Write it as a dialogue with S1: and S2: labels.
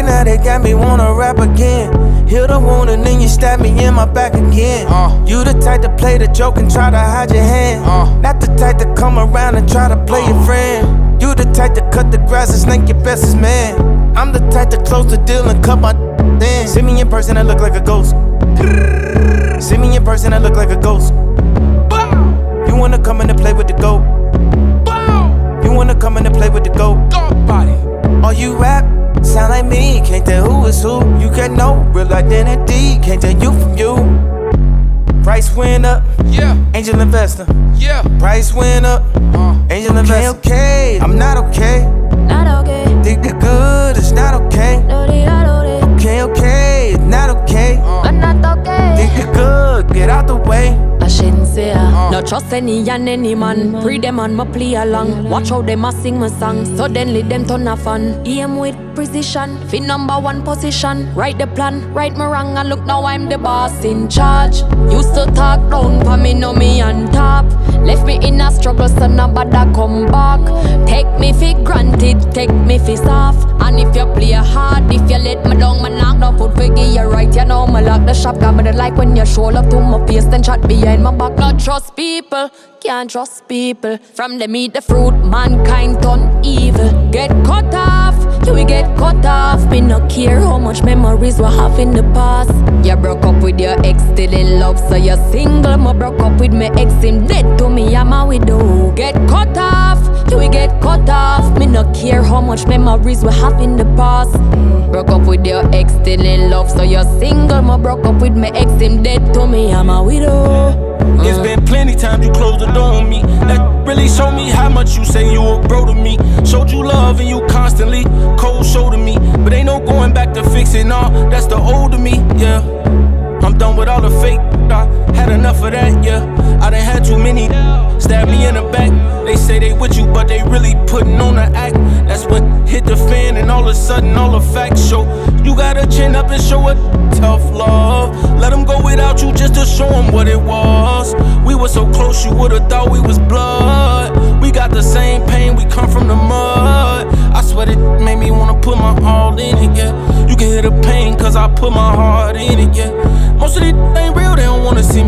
S1: now they got me wanna rap again. Heal the wound and then you stab me in my back again. You the type to play the joke and try to hide your hand. Not the type to come around and try to play your friend. You the type to cut the grass and snake your bestest man. I'm the type to close the deal and cut my then. See me in person, I look like a ghost. See me in person, I look like a ghost. You wanna come in and play with the goat? You wanna come in and play with the goat? All you rap sound like me, can't tell who is who. You got no real identity, can't tell you from you. Price went up, yeah. Angel investor, yeah. Price went up, angel investor. Okay, I'm not okay.
S2: Not okay.
S1: Think you're good, it's not okay. Okay, it's not okay.
S2: I'm not okay.
S1: Think you're good, get out the way.
S2: I shouldn't say no trust any and any man. Pre them and my play along. Watch how them a sing my song. Suddenly them turn a fan. Aim with precision. Fi #1 position. Write the plan, right me wrong. And look now I'm the boss in charge. Used to talk down for me, know me on top. Left me in a struggle, so nobody come back. Take me for granted, take me for soft. And if you play hard, if you let me down, man knock down foot for give you right. You know me lock the shop, got me the like when you show up to my face, then chat behind my back. Not trust people, can't trust people. From them eat the fruit, mankind turn evil. Get cut off, you will get cut off. Me no care how much memories we have in the past. You broke up with your ex, still in love, so you're single. Me broke up with my ex, him dead to me, I'm a widow. Get cut off, you will get cut off. Me no care how much memories we have in the past. Broke up with your ex, still in love, so you're single. Me broke up with my ex, him dead to me, I'm a widow.
S3: It's been plenty times you closed the door on me. That really showed me how much you say you a bro to me. Showed you love and you constantly cold shoulder me. But ain't no going back to fixing all, that's the old of me, yeah. I'm done with all the fake, I had enough of that, yeah. I done had too many stab me in the back. They say they with you, but they really putting on the act. That's what hit the fan and all of a sudden all the facts show. You gotta chin up and show it tough love. Let them go without you just to show them what it was. We were so close you would've thought we was blood. We got the same pain, we come from the mud. I swear it made me wanna put my all in it, yeah. You can hear the pain cause I put my heart in it, yeah. Most of these ain't real, they don't wanna see